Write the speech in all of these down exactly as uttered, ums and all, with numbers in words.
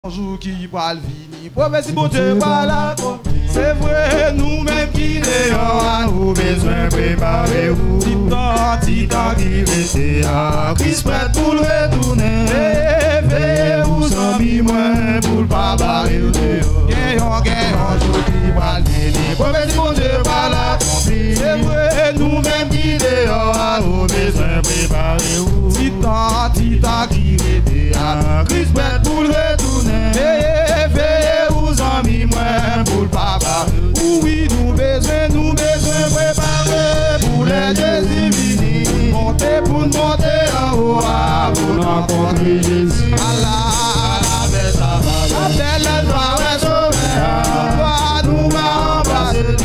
Jour qui va le venir, prophétie bon Dieu voilà. C'est vrai, nous-mêmes qui n'ayons nous besoin préparer vous. Titan, titan qui reste à Christ prêt pour le retourner. Réveillez-vous amis moi pour le pas barrer au dehors. Gagnons, gagnons, jour qui va le venir, prophétie bon Dieu voilà. C'est vrai, nous-mêmes qui n'ayons nous besoin préparer vous. Titan, titan qui reste à Christ prêt pour le retourner. Réveillez-vous amis moi pour le papa. Oui, nous besoin, nous besoin préparer pour les Jésus divins. Montez pour nous monter en haut pour rencontrer Jésus. Allah, Allah, ça va. Appelle les doigts sauvés. Nous va embrasser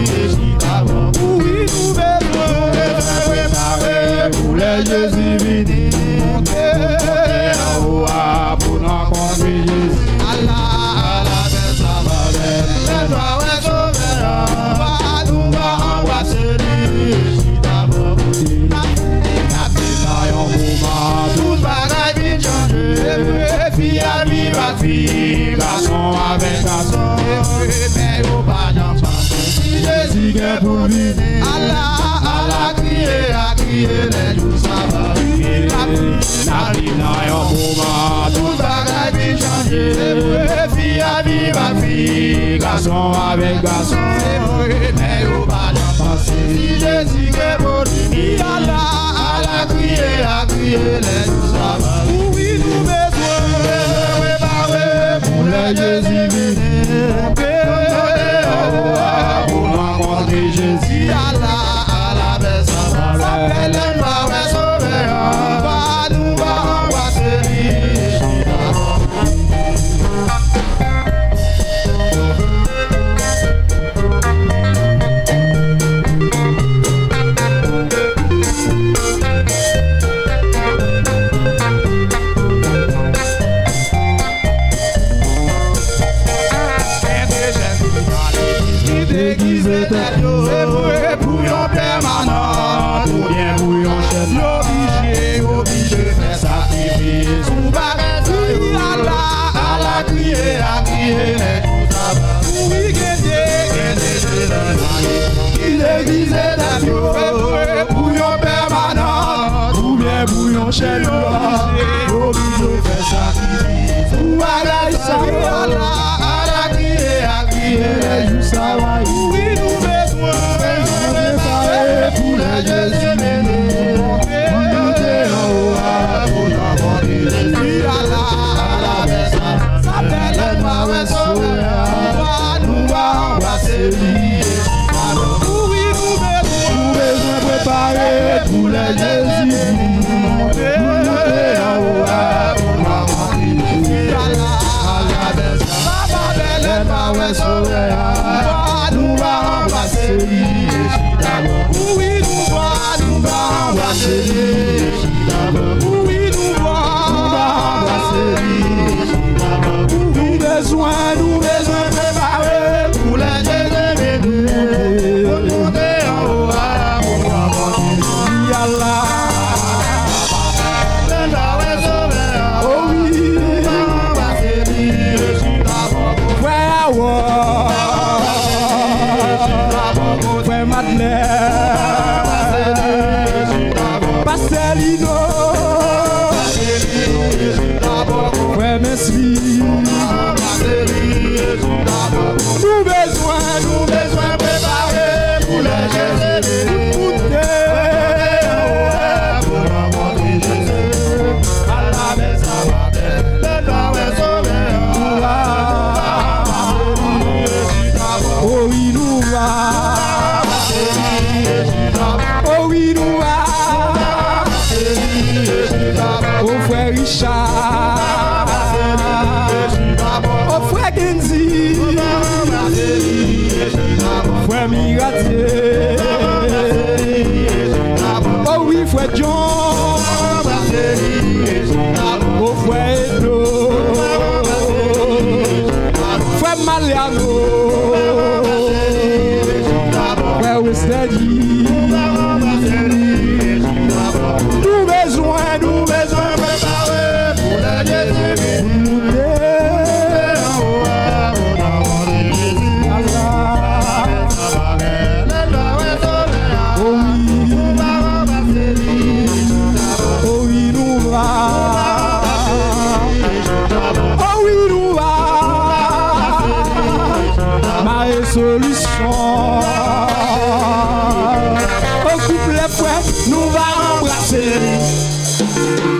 oui, nous besoin préparer pour les Jésus divins. Montez en haut pour rencontrer Jésus. Allah, Allah, ça va. Les doigts sauvés. Nous va embrasser tout bagaille vient changer. Fille à vie, va fille, garçon avec garçon. Mais au pas j'en passe. Si Jésus est pour venir, Allah, Allah, crier, à crier, les jours ça va. La vie n'a un moment, tout bagaille vient changer. Fille à vie, va fille, garçon avec garçon. Mais au pas j'en passe. Si Jésus est pour venir, Allah, Allah, crier, à crier, les jours ça va. Oui, nous besoin préparer pour les Jésus venir. Pour rencontrer Jésus. Allah, Allah, ben ça va. S'appelle le noir et sauveur. Va nous va embrasser lui. C'est vrai pour yon permanent, ou bien pour yon chef. Obligé, obligé faire sacrifice. Ou barrer, Allah, Allah, crier, à crier, les tout ça va. Oui, guédé, guédé, il l'église d'Agneau. C'est vrai pour yon permanent, ou bien pour yon chef. Obligé faire sacrifice. Ou barrer, Allah, Allah, crier, à crier, les tout ça va. Oui, nous besoin préparer pour les Jésus bénis. Montez en haut pour rencontrer Jésus. Allah, Allah, s'appelle le noir et sauveur. Nous va embrasser lui. Oui, nous besoin préparer pour les Jésus bénis. Montez en haut pour rencontrer Jésus. Allah, Allah, s'appelle le noir et sauveur. Nous va embrasser lui. Oui, nous va, nous va embrasser lui. Oui, nous va, nous va embrasser lui. Nous besoin, nous besoin préparer pour les Jésus bénis. Pour monter en haut pour rencontrer Jésus. Allah. Le noir est sauveur. Oh oui, nous va embrasser lui. Frère, frère Madeleine, Pastelino, frère Messi. Nous besoin, nous besoin préparer pour les Jésus. Pour rencontrer Jésus. Allah, mais ça va bien. Le noir est sauveur. Oh oui, nous va. Oh oui, nous va. Oh frère Richard. Oh frère Genzi. Frère Miratier. Oh oui, frère John. Oh frère Edo. Frère Maliano. Frère Westadi. Nous besoin, nous besoin préparer pour les Jésus. solution. Au couple les frères, nous va embrasser.